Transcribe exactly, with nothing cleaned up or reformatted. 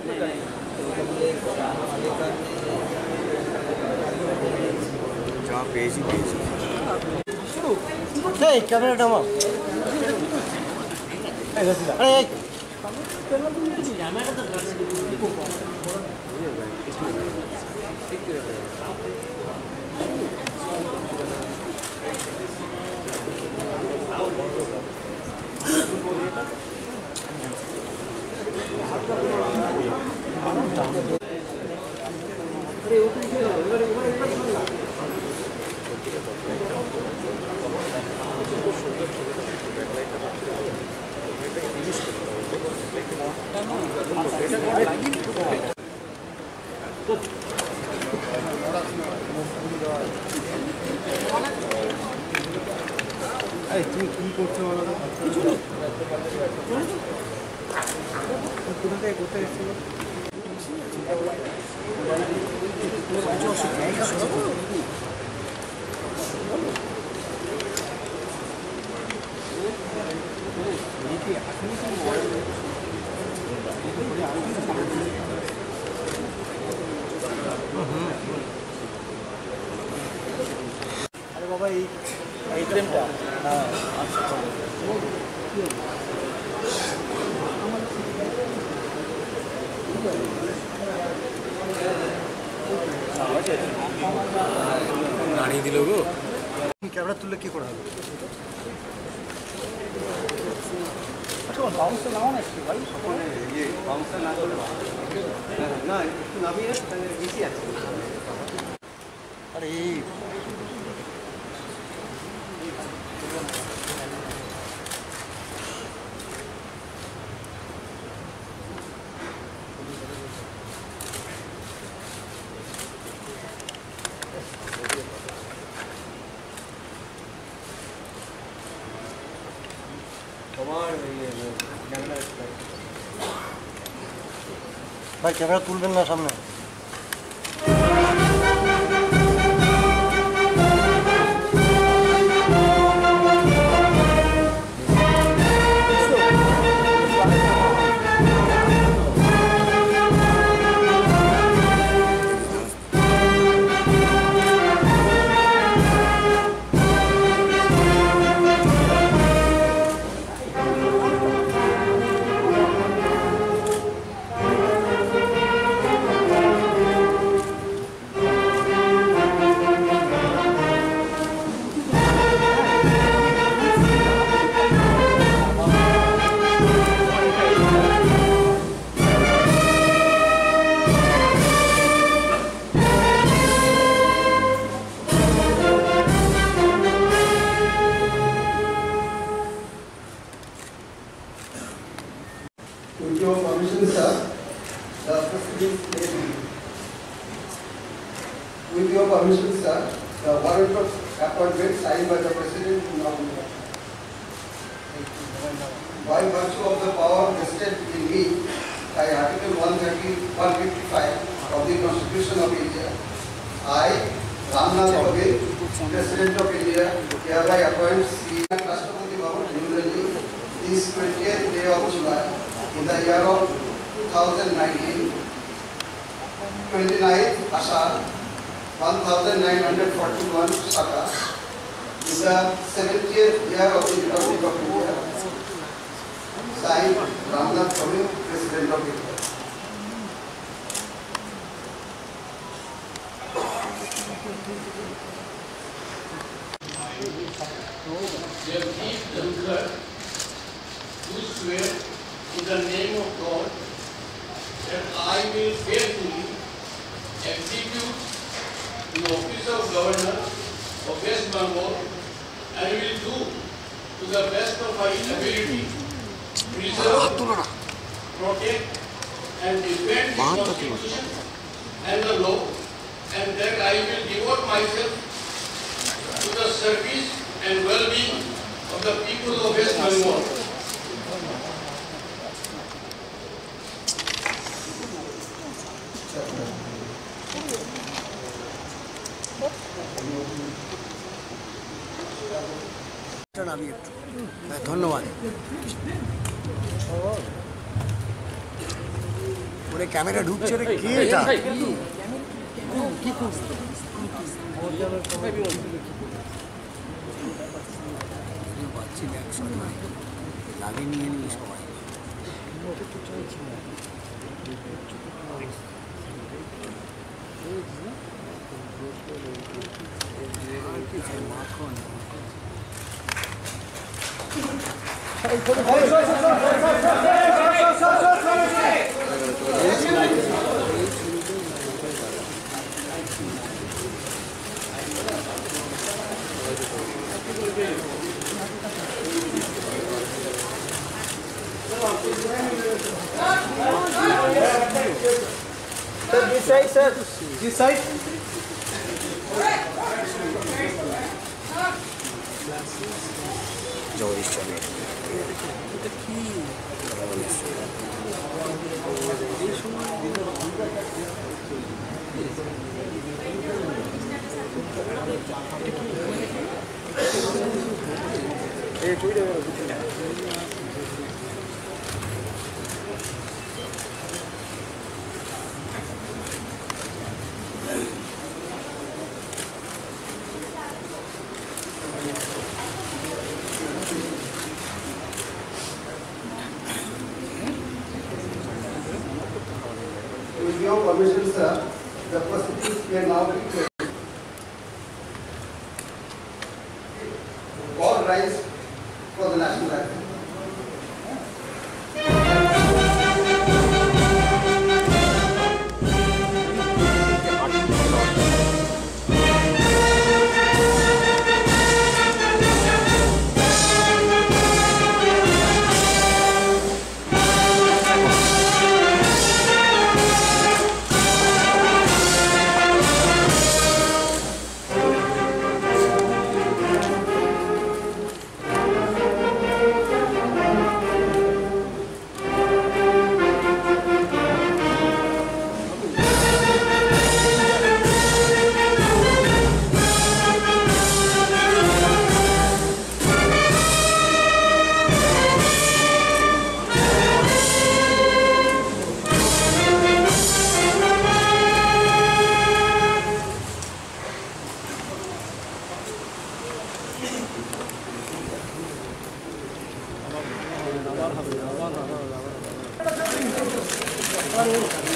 जहाँ पेजी पेजी कैमरा डामा अरे अरे तुम की করছো বলো তো কিছু না কোথা থেকে কোথায় এসেছিল अरे बाबा ये आइटमটা হ্যাঁ আচ্ছা गाड़ी दिल गो कैमरा तुले की करा अच्छा बाउंस लाओ ना इसके भाई ये बाउंस ना করলে না একটু নামিয়ে তাহলে বেশি আছে अरे भाई कैमरा तुलबेन ना सामने With your permission, sir, the proceedings may be. With your permission, sir, the warrant of appointment signed by the President now by virtue of the power vested in me by Article one thirty, one fifty-five of the Constitution of India, I, Ramnath Kovind, President of India, hereby appoint Sri Rashtrapati Bhavan, New Delhi, this twentieth day of July, in the year of two thousand nineteen, twenty-ninth Ashar, nineteen forty-one Shaka, in the seventieth year of the Republic of India, signed Ramnath Kovind, President of India. Jagdeep Dhankhar, do swear in the name of God that I will faithfully execute the office of Governor of West Bengal and will do to the best of my ability preserve, protect and defend the Constitution and the law, and that I will devote myself to the service and well-being of the people of West Bengal. धन्यवाद। ওরে camera ঢুকছে রে, কে এটা? পাচ্ছি একশো লাগে নিয়ে নিই সবাই। মাখন Sir, this side, sir. This side. Jagadish চলে With your permission, sir, the proceedings may now be closed. All rise for the national anthem. আবার হবে, আবার হবে, আবার হবে।